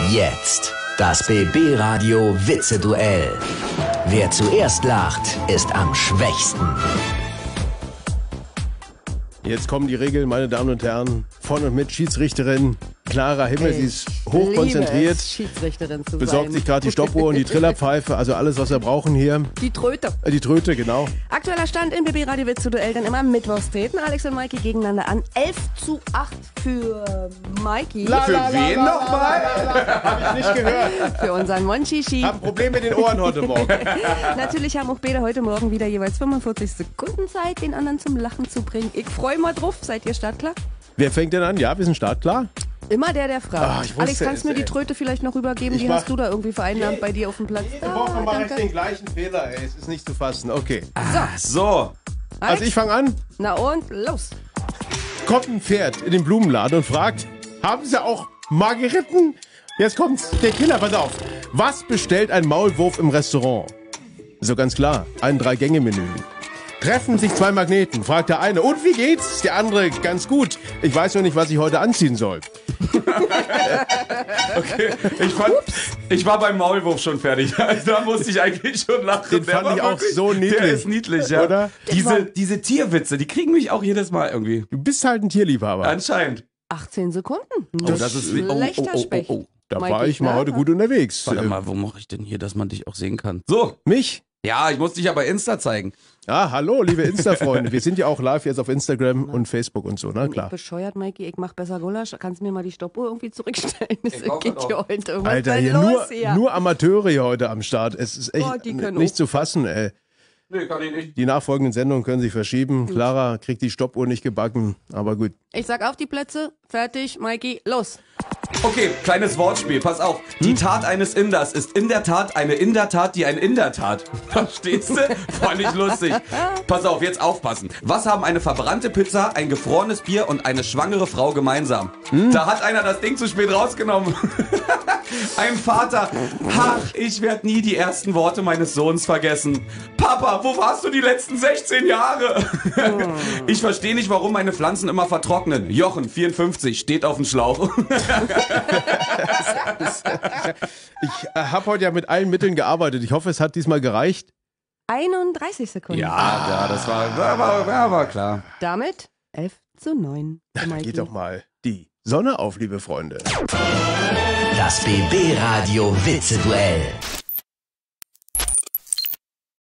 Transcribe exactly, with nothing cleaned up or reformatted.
Jetzt das B B-Radio Witze-Duell. Wer zuerst lacht, ist am schwächsten. Jetzt kommen die Regeln, meine Damen und Herren. Von und mit Schiedsrichterin Clara Himmel. Sie ist hochkonzentriert. Es, Schiedsrichterin zu besorgt sein. sich gerade die Stoppuhr und die Trillerpfeife. Also alles, was wir brauchen hier. Die Tröte. Äh, die Tröte, genau. Aktueller Stand im B B-Radio Witze-Duell. Dann immer mittwochs treten Alex und Maiki gegeneinander an. elf zu acht für Maiki. La, Für la, wen la, la, nochmal? la, la, la. Hab ich nicht gehört. Für unseren Monchichi. Hab ein Problem mit den Ohren heute Morgen. Natürlich haben auch beide heute Morgen wieder jeweils fünfundvierzig Sekunden Zeit, den anderen zum Lachen zu bringen. Ich freue mich drauf. Seid ihr startklar? Wer fängt denn an? Ja, wir sind startklar. Immer der, der fragt. Ah, ich wusste Alex, kannst du mir es, die ey. Tröte vielleicht noch rübergeben? Ich Die mach- hast du da irgendwie vereinnahmt bei dir auf dem Platz. Jede Woche mache ich danke. den gleichen Fehler, ey. Es ist nicht zu fassen. Okay. So, Also ich fange an. Na und los. Kommt ein Pferd in den Blumenladen und fragt, haben Sie auch Margeriten? Jetzt kommt's, der Killer, pass auf. Was bestellt ein Maulwurf im Restaurant? So ganz klar, ein Drei-Gänge-Menü. Treffen sich zwei Magneten, fragt der eine, und wie geht's? Der andere, ganz gut. Ich weiß nur nicht, was ich heute anziehen soll. okay. Ich, fand, ich war beim Maulwurf schon fertig. Also da musste ich eigentlich schon lachen. Den Der fand war ich auch wirklich- so niedlich. Der ist niedlich, ja. Oder? Diese, diese Tierwitze, die kriegen mich auch jedes Mal irgendwie. Du bist halt ein Tierliebhaber. Anscheinend. achtzehn Sekunden. Oh, das ist wie- oh, schlechter oh, oh, oh, Specht. oh. Da Maiki, war ich mal na? heute gut unterwegs. Warte Äh, mal, wo mache ich denn hier, dass man dich auch sehen kann? So. Mich? Ja, ich muss dich aber Insta zeigen. Ah, hallo, liebe Insta-Freunde. Wir sind ja auch live jetzt auf Instagram und Facebook und so, na Bin ich klar. bescheuert, Maiki? Ich mach besser Gulasch. Kannst du mir mal die Stoppuhr irgendwie zurückstellen? Es Ich brauch geht das hier auch. heute irgendwas Alter, denn hier los nur, hier. nur Amateure hier heute am Start. Es ist echt Oh, die können nicht auch. zu fassen, ey. Nee, kann ich nicht. Die nachfolgenden Sendungen können sich verschieben. Clara kriegt die Stoppuhr nicht gebacken, aber gut. Ich sag auf die Plätze. Fertig, Maiki, los. Okay, kleines Wortspiel, pass auf. Die Tat eines Inders ist in der Tat eine in der Tat, die ein Inder tat. Verstehst du? Fand ich lustig. Pass auf, jetzt aufpassen. Was haben eine verbrannte Pizza, ein gefrorenes Bier und eine schwangere Frau gemeinsam? Da hat einer das Ding zu spät rausgenommen. Ein Vater. Ach, ich werde nie die ersten Worte meines Sohns vergessen. Papa, wo warst du die letzten sechzehn Jahre? Ich verstehe nicht, warum meine Pflanzen immer vertrocknen. Jochen, vierundfünfzig, steht auf dem Schlauch. Ich äh, habe heute ja mit allen Mitteln gearbeitet. Ich hoffe, es hat diesmal gereicht. einunddreißig Sekunden. Ja, ja, das war, war, war, war, war klar. Damit elf zu neun. für Dann Maiki. geht doch mal die Sonne auf, liebe Freunde. Das B B-Radio Witze-Duell.